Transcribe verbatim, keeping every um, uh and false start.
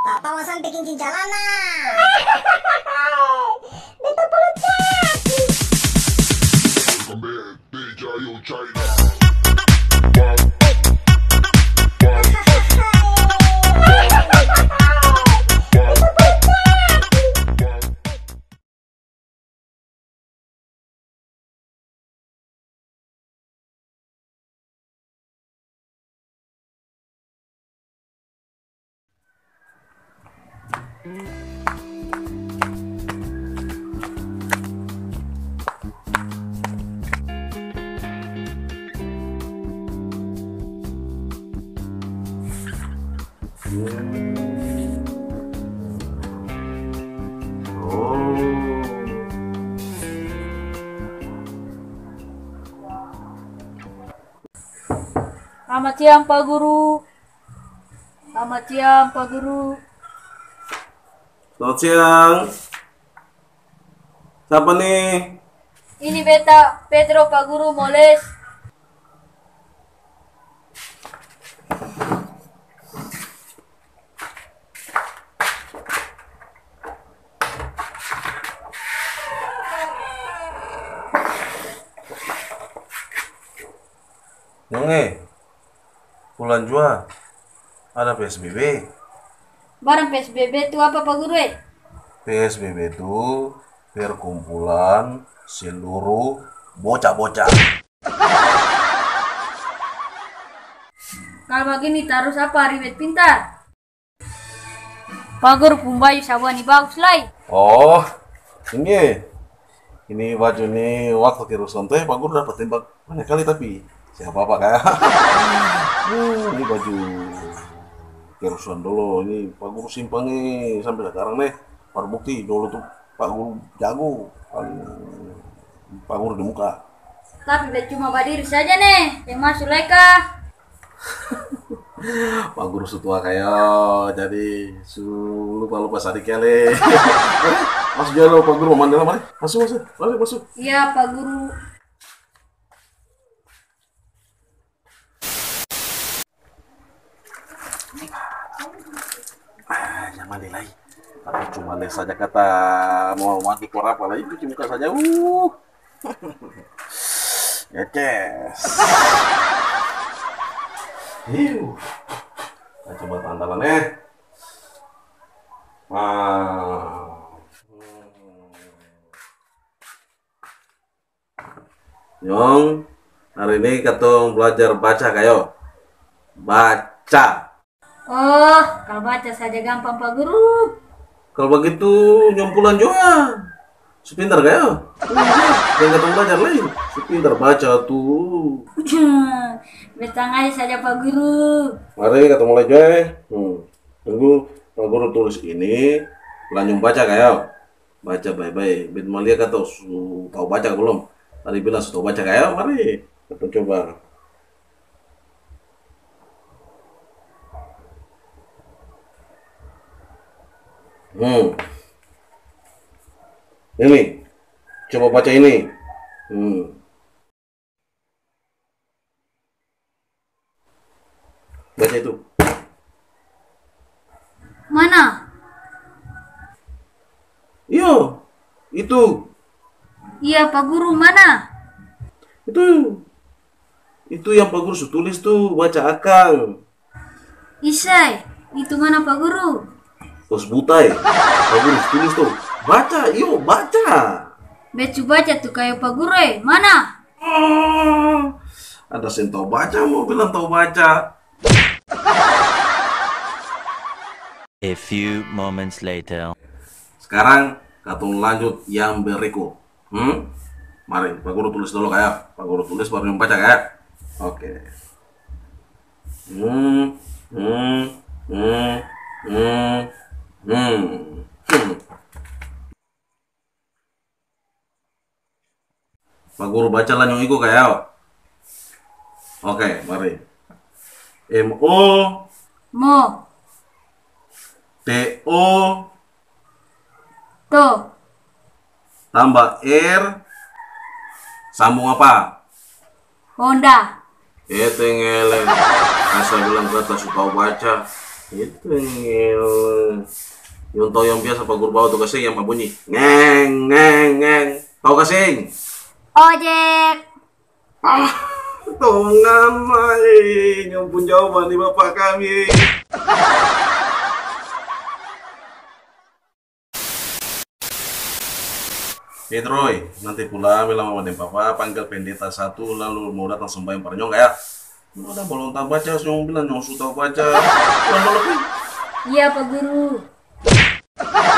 Papa Wasan bikin cincalanan. Beta perlu caki. Selamat siang Pak Guru. Selamat siang Pak Guru. Selamat siang. Siapa nih? Ini beta Pedro Pak Guru mau les. Nonge, bulan Jua ada P S B B. Barang P S B B itu apa Pak Guru? Eh? P S B B itu perkumpulan seluruh bocah-bocah. Kalau begini terus apa ribet pintar? Pak Guru pumbayu sabani bagus lai. Oh, ini ini baju nih waktu kerusuhan teh Pak Guru dapat tembak banyak kali tapi siapa apa kayak hmm, ini baju kerusuhan dulu ini Pak Guru simpang nih sampai sekarang nih terbukti dulu tuh Pak Guru jago paling Pak Guru di muka. Tapi bet cuma berdiri saja nih yang masuk leka. Pak Guru setua kayak jadi su lupa lupa sadik kali. Masuk jalan Pak Guru mandala mari masuk masuk mari masuk. Iya Pak Guru. Ah, jangan mandi lagi. Tapi cuma les saja kata mau mandi keluar apa lagi cuci muka saja. Uh. Yes. Hiu. Nah, coba tandalan eh. Ah. Nyong, hari ini katong belajar baca kayo. Baca. Oh, kalau baca saja gampang Pak Guru. Kalau begitu nyompulan juga. Sepintar kayo. Yang katong belajar lain. Sepintar baca tuh. Betang aja saja Pak Guru. Mari kita mulai juga. Hmm. Tunggu Pak Guru tulis ini. Lanjut baca kayo. Baca baik-baik. Bet Malia kata su tahu baca belum? Tadi bilang su tahu baca kayo. Mari kita coba. Hmm. Ini. Coba baca ini. Hmm. Baca itu. Mana? Iyo. Itu. Iya Pak Guru, mana? Itu. Itu yang Pak Guru su tulis tuh, baca akang. Isai, itu mana Pak Guru? Terus butai. Pak Guru su tulis tuh. Baca, iyo, baca. Becu baca tuh kayak Pak Guru eh, mana? Oh, ada yang tahu baca, mau bilang tahu baca. A few moments later. Sekarang katong lanjut yang berikut. Hmm? Mari, Pak Guru tulis dulu kayak. Pak Guru tulis baru membaca kayak. Oke. Hmm, hmm, hmm, hmm, hmm, hmm. Pak Guru baca lah yang iku kayak. Oke, mari. M O Mo, T O to, tambah R sambung apa? Honda. Eh tengeleng. Asal bilang kata suka baca. Itu yang yang tahu yang biasa Pak Guru bawa tuh kasing yang Pak bunyi. Ngeng ngeng ngeng. Tahu kasing? Ojek. Ah, tongan mai. Nyampun jawaban nih Bapak kami. Eh Troy, nanti pulang bilang sama papa panggil pendeta satu lalu mau datang sembahyang parnyong ya. Udah belum tak baca, nyong bilang nyong sudah baca. Udah lebih. Iya Pak Guru.